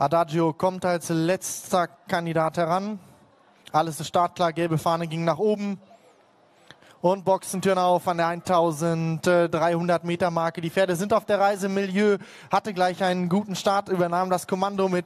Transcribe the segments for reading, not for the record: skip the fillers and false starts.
Adagio kommt als letzter Kandidat heran. Alles ist startklar, gelbe Fahne ging nach oben. Und Boxentüren auf an der 1300 Meter Marke. Die Pferde sind auf der Reise. Milieu hatte gleich einen guten Start, übernahm das Kommando mit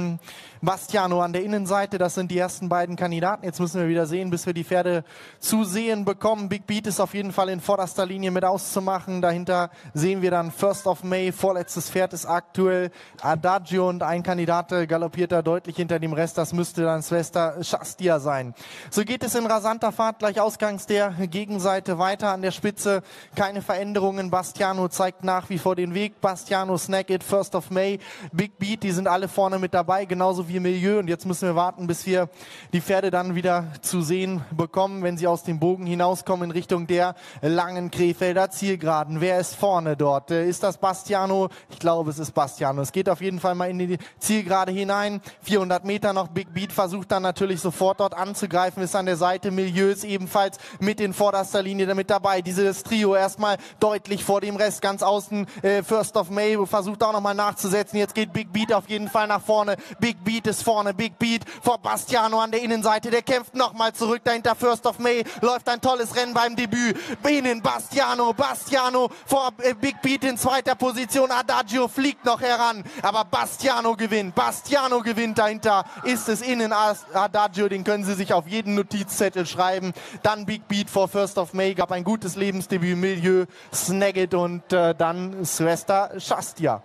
Bastiano an der Innenseite. Das sind die ersten beiden Kandidaten. Jetzt müssen wir wieder sehen, bis wir die Pferde zu sehen bekommen. Big Beat ist auf jeden Fall in vorderster Linie mit auszumachen. Dahinter sehen wir dann First of May. Vorletztes Pferd ist aktuell Adagio und ein Kandidat galoppiert da deutlich hinter dem Rest. Das müsste dann Svesta Shastia sein. So geht es in rasanter Fahrt gleich ausgangs der Gegenseite weiter an der Spitze. Keine Veränderungen. Bastiano zeigt nach wie vor den Weg. Bastiano, Snack It, First of May, Big Beat, die sind alle vorne mit dabei, genauso wie Milieu. Und jetzt müssen wir warten, bis wir die Pferde dann wieder zu sehen bekommen, wenn sie aus dem Bogen hinauskommen in Richtung der langen Krefelder Zielgeraden. Wer ist vorne dort? Ist das Bastiano? Ich glaube, es ist Bastiano. Es geht auf jeden Fall mal in die Zielgerade hinein. 400 Meter noch. Big Beat versucht dann natürlich sofort dort anzugreifen, ist an der Seite. Milieu ist ebenfalls mit in vorderster Linie damit dabei. Dieses Trio erstmal deutlich vor dem Rest. Ganz außen First of May versucht auch nochmal nachzusetzen. Jetzt geht Big Beat auf jeden Fall nach vorne. Big Beat ist vorne. Big Beat vor Bastiano an der Innenseite. Der kämpft nochmal zurück. Dahinter First of May. Läuft ein tolles Rennen beim Debüt. Innen Bastiano. Bastiano vor Big Beat in zweiter Position. Adagio fliegt noch heran. Aber Bastiano gewinnt. Bastiano gewinnt. Dahinter ist es innen Adagio. Den können Sie sich auf jeden Notizzettel schreiben. Dann Big Beat vor First of May. Gab ein gutes Lebensdebüt. Milieu, Snack It und dann Svesta Shastia.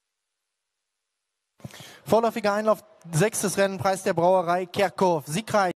Vorläufiger Einlauf, 6. Rennen, Preis der Brauerei Kerkhoff. Siegreich.